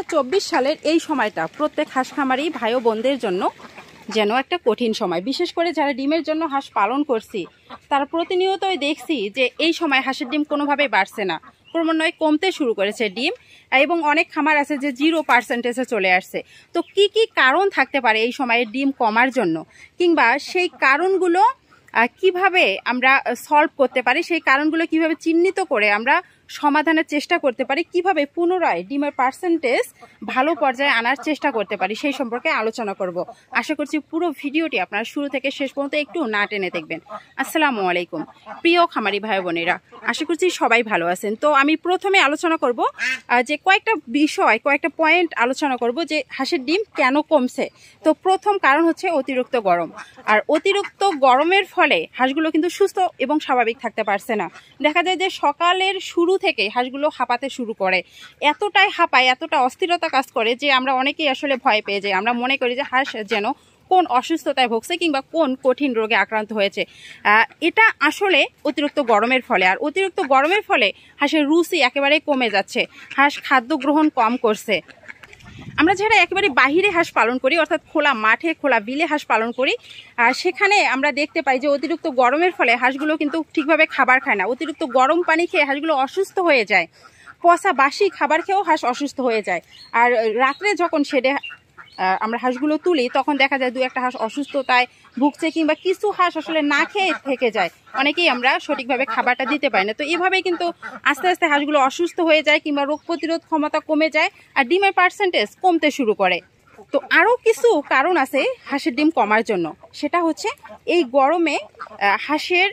2024 সালের এই সময়টা প্রত্যেক হাঁস খামারি ভাই ও বোনদের জন্য যেন একটা কঠিন সময়। বিশেষ করে যারা ডিমের জন্য হাঁস পালন করছি তারা প্রতিনিয়তই দেখছি যে এই সময় হাঁসের ডিম কোনোভাবেই বাড়ছে না, ক্রমান্বয়ে কমতে শুরু করেছে ডিম, এবং অনেক খামার আছে যে 0% চলে আসছে। তো কি কি কারণ থাকতে পারে এই সময়ে ডিম কমার জন্য, কিংবা সেই কারণগুলো কিভাবে আমরা সলভ করতে পারি, সেই কারণগুলো কিভাবে চিহ্নিত করে আমরা সমাধানের চেষ্টা করতে পারি, কিভাবে পুনরায় ডিমের পার্সেন্টেজ ভালো পর্যায়ে আনার চেষ্টা করতে পারি, সেই সম্পর্কে আলোচনা করব। আশা করছি পুরো ভিডিওটি আপনারা শুরু থেকে শেষ পর্যন্ত একটু না টেনে দেখবেন। আসসালামু আলাইকুম প্রিয় খামারি ভাই বোনেরা, আশা করছি সবাই ভালো আছেন। তো আমি প্রথমে আলোচনা করব যে কয়েকটা পয়েন্ট আলোচনা করব যে হাঁসের ডিম কেন কমছে। তো প্রথম কারণ হচ্ছে অতিরিক্ত গরম। আর অতিরিক্ত গরমের ফলে হাঁসগুলো কিন্তু সুস্থ এবং স্বাভাবিক থাকতে পারছে না। দেখা যায় যে সকালের শুরু থেকে হাঁসগুলো হাঁপাতে শুরু করে, এতটাই হাঁপায়, এতটা অস্থিরতা কাজ করে যে আমরা অনেকেই আসলে ভয় পেয়ে যাই। আমরা মনে করি যে হাঁস যেন কোন অসুস্থতায় ভুগছে কিংবা কোন কঠিন রোগে আক্রান্ত হয়েছে। এটা আসলে অতিরিক্ত গরমের ফলে। আর অতিরিক্ত গরমের ফলে হাঁসের রুচি একেবারে কমে যাচ্ছে, হাঁস খাদ্য গ্রহণ কম করছে। আমরা যারা একেবারে বাহিরে হাঁস পালন করি, অর্থাৎ খোলা মাঠে খোলা বিলে হাঁস পালন করি, সেখানে আমরা দেখতে পাই যে অতিরিক্ত গরমের ফলে হাঁসগুলো কিন্তু ঠিকভাবে খাবার খায় না। অতিরিক্ত গরম পানি খেয়ে হাঁসগুলো অসুস্থ হয়ে যায়, পচা বাসি খাবার খেয়েও হাঁস অসুস্থ হয়ে যায়। আর রাত্রে যখন শেডে আমরা হাঁসগুলো তুলি তখন দেখা যায় 2-1টা হাঁস অসুস্থতায় ভুগছে, কিংবা কিছু হাঁস আসলে না খেয়ে থেকে যায়। অনেকেই আমরা সঠিকভাবে খাবারটা দিতে পারি না। তো এইভাবেই কিন্তু আস্তে আস্তে হাঁসগুলো অসুস্থ হয়ে যায়, কিংবা রোগ প্রতিরোধ ক্ষমতা কমে যায়, আর ডিমের পার্সেন্টেজ কমতে শুরু করে। তো আরও কিছু কারণ আছে হাঁসের ডিম কমার জন্য। সেটা হচ্ছে এই গরমে হাঁসের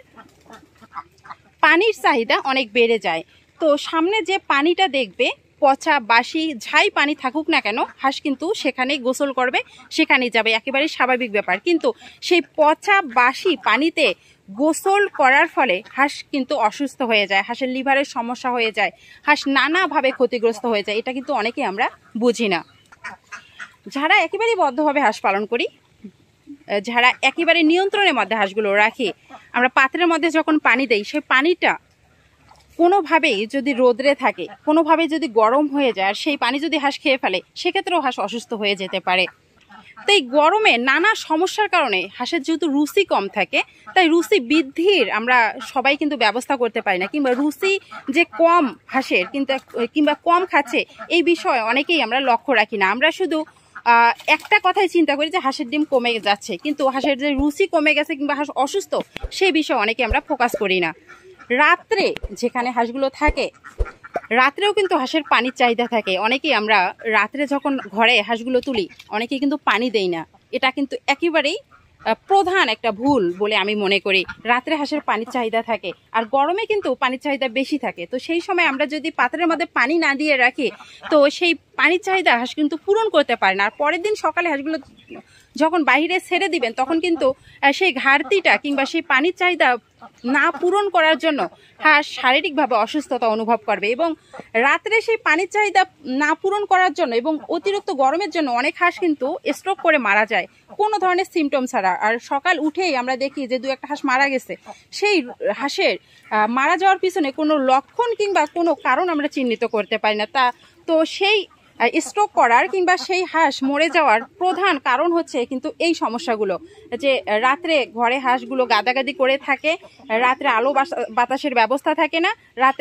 পানির চাহিদা অনেক বেড়ে যায়। তো সামনে যে পানিটা দেখবে, পচা বাসি যাই পানি থাকুক না কেন, হাঁস কিন্তু সেখানেই গোসল করবে, সেখানেই যাবে, একেবারেই স্বাভাবিক ব্যাপার। কিন্তু সেই পচা বাসি পানিতে গোসল করার ফলে হাঁস কিন্তু অসুস্থ হয়ে যায়, হাঁসের লিভারের সমস্যা হয়ে যায়, হাঁস নানাভাবে ক্ষতিগ্রস্ত হয়ে যায়। এটা কিন্তু অনেকেই আমরা বুঝি না। যারা একেবারেই বদ্ধভাবে হাঁস পালন করি, যারা একেবারে নিয়ন্ত্রণের মধ্যে হাঁসগুলো রাখি, আমরা পাত্রের মধ্যে যখন পানি দেই, সেই পানিটা কোনোভাবেই যদি রোদ্রে থাকে, কোনোভাবেই যদি গরম হয়ে যায়, আর সেই পানি যদি হাঁস খেয়ে ফেলে, সেক্ষেত্রেও হাঁস অসুস্থ হয়ে যেতে পারে। তো এই গরমে নানা সমস্যার কারণে হাঁসের যেহেতু রুচি কম থাকে, তাই রুচি বৃদ্ধির আমরা সবাই কিন্তু ব্যবস্থা করতে পারি না, কিংবা রুচি যে কম হাঁসের কিংবা কম খাচ্ছে, এই বিষয়ে অনেকেই আমরা লক্ষ্য রাখি না। আমরা শুধু একটা কথাই চিন্তা করি যে হাঁসের ডিম কমে যাচ্ছে, কিন্তু হাঁসের যে রুচি কমে গেছে কিংবা হাঁস অসুস্থ, সেই বিষয়ে অনেকে আমরা ফোকাস করি না। রাত্রে যেখানে হাঁসগুলো থাকে, রাত্রেও কিন্তু হাঁসের পানির চাহিদা থাকে। অনেকেই আমরা রাত্রে যখন ঘরে হাঁসগুলো তুলি, অনেকেই কিন্তু পানি দেই না। এটা কিন্তু একেবারেই প্রধান একটা ভুল বলে আমি মনে করি। রাত্রে হাঁসের পানির চাহিদা থাকে, আর গরমে কিন্তু পানির চাহিদা বেশি থাকে। তো সেই সময় আমরা যদি পাত্রের মধ্যে পানি না দিয়ে রাখি, তো সেই পানির চাহিদা হাঁস কিন্তু পূরণ করতে পারে না। আর পরের দিন সকালে হাঁসগুলো যখন বাইরে ছেড়ে দিবেন, তখন কিন্তু সেই ঘাটতিটা কিংবা সেই পানির চাহিদা না পূরণ করার জন্য হাঁস শারীরিকভাবে অসুস্থতা অনুভব করবে। এবং রাত্রে সেই পানির চাহিদা না পূরণ করার জন্য এবং অতিরিক্ত গরমের জন্য অনেক হাঁস কিন্তু স্ট্রোক করে মারা যায়, কোনো ধরনের সিমটম ছাড়া। আর সকাল উঠেই আমরা দেখি যে 2-1টা হাঁস মারা গেছে। সেই হাঁসের মারা যাওয়ার পিছনে কোনো লক্ষণ কিংবা কোনো কারণ আমরা চিহ্নিত করতে পারি না। তো সেই স্ট্রোক করার কিংবা সেই হাঁস মরে যাওয়ার প্রধান কারণ হচ্ছে কিন্তু এই সমস্যাগুলো, যে রাত্রে ঘরে হাঁসগুলো গাদাগাদি করে থাকে, রাত্রে আলো বাতাসের ব্যবস্থা থাকে না, রাত্রে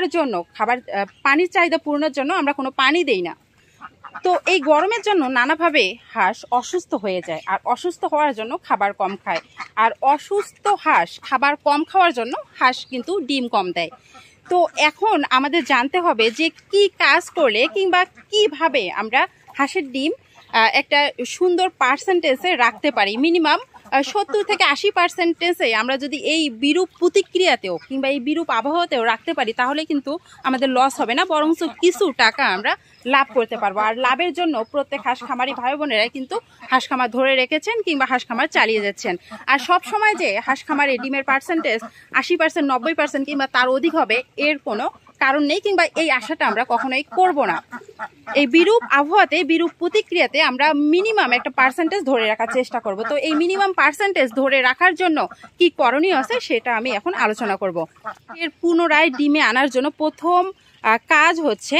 পানির চাহিদা পূরণের জন্য আমরা কোনো পানি দেই না। তো এই গরমের জন্য নানাভাবে হাঁস অসুস্থ হয়ে যায়, আর অসুস্থ হওয়ার জন্য খাবার কম খায়, আর অসুস্থ হাঁস খাবার কম খাওয়ার জন্য হাঁস কিন্তু ডিম কম দেয়। তো এখন আমাদের জানতে হবে যে কি কাজ করলে কিংবা কিভাবে আমরা হাঁসের ডিম একটা সুন্দর পার্সেন্টেজে রাখতে পারি। মিনিমাম 70 থেকে 80% আমরা যদি এই বিরূপ প্রতিক্রিয়াতেও কিংবা এই বিরূপ আবহাওয়াতেও রাখতে পারি, তাহলে কিন্তু আমাদের লস হবে না, বরঞ্চ কিছু টাকা আমরা লাভ করতে পারবো। আর লাভের জন্য প্রত্যেক হাঁস খামারি ভাই বোনেরাই কিন্তু হাঁস খামার ধরে রেখেছেন কিংবা হাঁস খামার চালিয়ে যাচ্ছেন। আর সব সময় যে হাঁস খামারে ডিমের পার্সেন্টেজ 80%, 90% কিংবা তার অধিক হবে, এর কোনো কারণ নেই, কিংবা এই আশাটা আমরা কখনোই করব না। এই বিরূপ আবহাওয়াতে, বিরূপ প্রতিক্রিয়াতে আমরা মিনিমাম একটা পার্সেন্টেজ ধরে রাখার চেষ্টা করব। তো এই মিনিমাম পার্সেন্টেজ ধরে রাখার জন্য কি করণীয় আছে সেটা আমি এখন আলোচনা করব। এর পুনরায় ডিমে আনার জন্য প্রথম কাজ হচ্ছে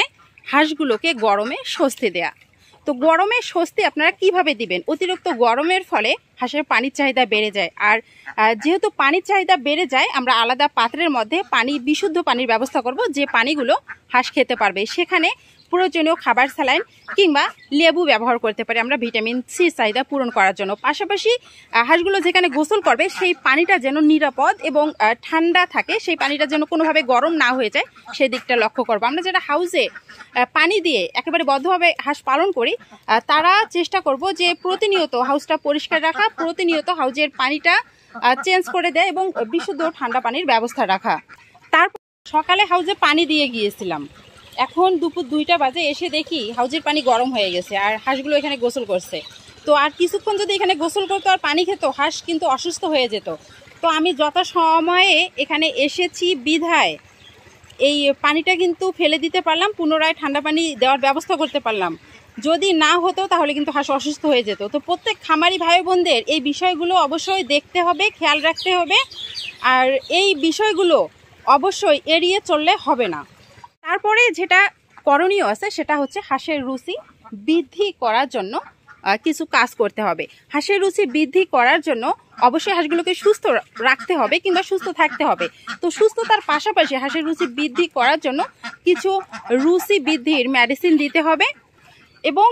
হাঁসগুলোকে গরমে স্বস্তি দেয়া। তো গরমে স্বস্তি আপনারা কিভাবে দিবেন? অতিরিক্ত গরমের ফলে হাঁসের পানির চাহিদা বেড়ে যায়, আর যেহেতু পানির চাহিদা বেড়ে যায় আমরা আলাদা পাত্রের মধ্যে বিশুদ্ধ পানির ব্যবস্থা করব, যে পানিগুলো হাঁস খেতে পারবে। সেখানে প্রয়োজনীয় খাবার, স্যালাইন কিংবা লেবু ব্যবহার করতে পারি আমরা ভিটামিন সি চাহিদা পূরণ করার জন্য। পাশাপাশি হাঁসগুলো যেখানে গোসল করবে সেই পানিটা যেন নিরাপদ এবং ঠান্ডা থাকে, সেই পানিটা যেন কোনোভাবে গরম না হয়ে যায় সেই দিকটা লক্ষ্য করবো। আমরা যারা হাউসে পানি দিয়ে একেবারে বদ্ধভাবে হাঁস পালন করি তারা চেষ্টা করব যে প্রতিনিয়ত হাউসটা পরিষ্কার রাখা, প্রতিনিয়ত হাউসের পানিটা চেঞ্জ করে দেয় এবং বিশুদ্ধ ঠান্ডা পানির ব্যবস্থা রাখা। তারপর সকালে হাউসে পানি দিয়ে গিয়েছিলাম, এখন দুপুর 2টা বাজে, এসে দেখি হাউজের পানি গরম হয়ে গেছে আর হাঁসগুলো এখানে গোসল করছে। তো আর কিছুক্ষণ যদি এখানে গোসল করতো আর পানি খেত, হাঁস কিন্তু অসুস্থ হয়ে যেত। তো আমি যথাসময়ে এখানে এসেছি বিধায় এই পানিটা কিন্তু ফেলে দিতে পারলাম, পুনরায় ঠান্ডা পানি দেওয়ার ব্যবস্থা করতে পারলাম। যদি না হতো তাহলে কিন্তু হাঁস অসুস্থ হয়ে যেত। তো প্রত্যেক খামারি ভাই বোনদের এই বিষয়গুলো অবশ্যই দেখতে হবে, খেয়াল রাখতে হবে, আর এই বিষয়গুলো অবশ্যই এড়িয়ে চললে হবে না। তারপরে যেটা করণীয় আছে সেটা হচ্ছে হাঁসের রুচি বৃদ্ধি করার জন্য কিছু কাজ করতে হবে। হাঁসের রুচি বৃদ্ধি করার জন্য অবশ্যই হাঁসগুলোকে সুস্থ রাখতে হবে কিংবা সুস্থ থাকতে হবে। তো সুস্থতার পাশাপাশি হাঁসের রুচি বৃদ্ধি করার জন্য কিছু রুচি বৃদ্ধির মেডিসিন দিতে হবে, এবং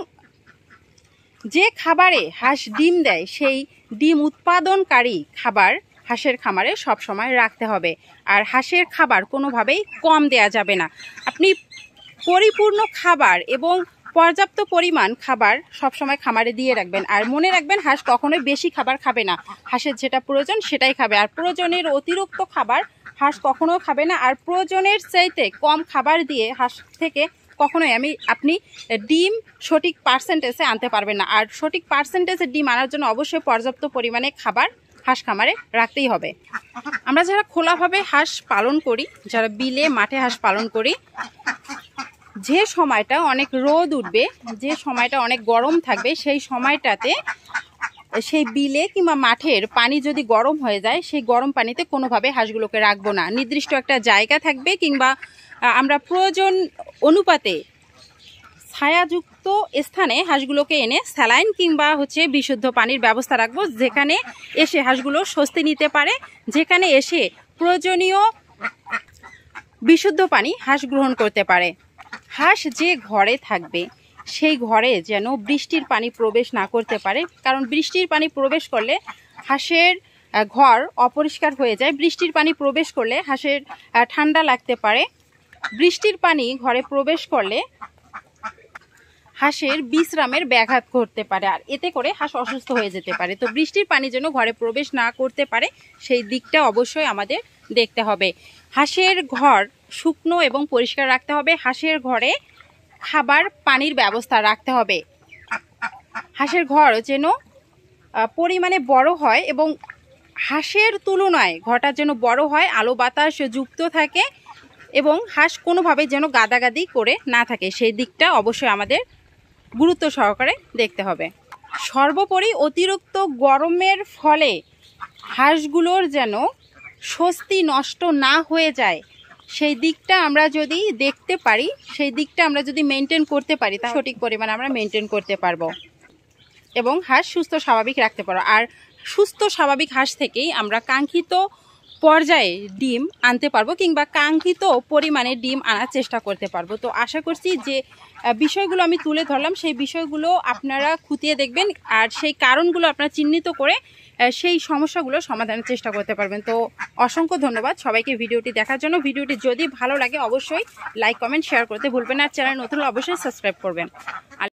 যে খাবারে হাঁস ডিম দেয় সেই ডিম উৎপাদনকারী খাবার হাঁসের খামারে সব সময় রাখতে হবে। আর হাঁসের খাবার কোনোভাবেই কম দেয়া যাবে না। আপনি পরিপূর্ণ খাবার এবং পর্যাপ্ত পরিমাণ খাবার সবসময় খামারে দিয়ে রাখবেন। আর মনে রাখবেন হাঁস কখনোই বেশি খাবার খাবে না, হাঁসের যেটা প্রয়োজন সেটাই খাবে। আর প্রয়োজনের অতিরিক্ত খাবার হাঁস কখনো খাবে না। আর প্রয়োজনের চাইতে কম খাবার দিয়ে হাঁস থেকে কখনোই আপনি ডিম সঠিক পার্সেন্টেজে আনতে পারবেন না। আর সঠিক পার্সেন্টেজে ডিম আনার জন্য অবশ্যই পর্যাপ্ত পরিমাণে খাবার হাঁস খামারে রাখতেই হবে। আমরা যারা খোলাভাবে হাঁস পালন করি, যারা বিলে মাঠে হাঁস পালন করি, যে সময়টা অনেক রোদ উঠবে, যে সময়টা অনেক গরম থাকবে, সেই সময়টাতে সেই বিলে কিংবা মাঠের পানি যদি গরম হয়ে যায় সেই গরম পানিতে কোনোভাবে হাঁসগুলোকে রাখবো না। নির্দিষ্ট একটা জায়গা থাকবে কিংবা আমরা প্রয়োজন অনুপাতে ছায়াযুক্ত স্থানে হাঁসগুলোকে এনে স্যালাইন কিংবা বিশুদ্ধ পানির ব্যবস্থা রাখবো, যেখানে এসে হাঁসগুলো স্বস্তি নিতে পারে, যেখানে এসে প্রয়োজনীয় বিশুদ্ধ পানি হাঁস গ্রহণ করতে পারে। হাঁস যে ঘরে থাকবে সেই ঘরে যেন বৃষ্টির পানি প্রবেশ না করতে পারে, কারণ বৃষ্টির পানি প্রবেশ করলে হাঁসের ঘর অপরিষ্কার হয়ে যায়। বৃষ্টির পানি প্রবেশ করলে হাঁসের ঠান্ডা লাগতে পারে। বৃষ্টির পানি ঘরে প্রবেশ করলে হাঁসের বিশ্রামের ব্যাঘাত ঘটতে পারে, আর এতে করে হাঁস অসুস্থ হয়ে যেতে পারে। তো বৃষ্টির পানি যেন ঘরে প্রবেশ না করতে পারে সেই দিকটা অবশ্যই আমাদের দেখতে হবে। হাঁসের ঘর শুকনো এবং পরিষ্কার রাখতে হবে। হাঁসের ঘরে খাবার পানির ব্যবস্থা রাখতে হবে। হাঁসের ঘর যেন পরিমাণে বড় হয় এবং হাঁসের তুলনায় ঘরটা যেন বড় হয়, আলো বাতাস যুক্ত থাকে এবং হাঁস কোনোভাবে যেন গাদাগাদি করে না থাকে, সেই দিকটা অবশ্যই আমাদের গুরুত্ব সহকারে দেখতে হবে। সর্বোপরি অতিরিক্ত গরমের ফলে হাঁসগুলোর যেন স্বস্তি নষ্ট না হয়ে যায় সেই দিকটা আমরা যদি দেখতে পারি, সেই দিকটা আমরা যদি মেনটেন করতে পারি, তা সঠিক পরিমাণে আমরা মেনটেন করতে পারবো এবং হাঁস সুস্থ স্বাভাবিক রাখতে পারবো। আর সুস্থ স্বাভাবিক হাঁস থেকেই আমরা কাঙ্ক্ষিত পর্যায়ে ডিম আনতে পারবো কিংবা কাঙ্ক্ষিত পরিমাণে ডিম আনার চেষ্টা করতে পারবো। তো আশা করছি যে বিষয়গুলো আমি তুলে ধরলাম সেই বিষয়গুলো আপনারা খুঁটিয়ে দেখবেন আর সেই কারণগুলো আপনারা চিহ্নিত করে সেই সমস্যাগুলো সমাধানের চেষ্টা করতে পারবেন। তো অসংখ্য ধন্যবাদ সবাইকে ভিডিওটি দেখার জন্য। ভিডিওটি যদি ভালো লাগে অবশ্যই লাইক কমেন্ট শেয়ার করতে ভুলবেন, আর চ্যানেল নতুন অবশ্যই সাবস্ক্রাইব করবেন।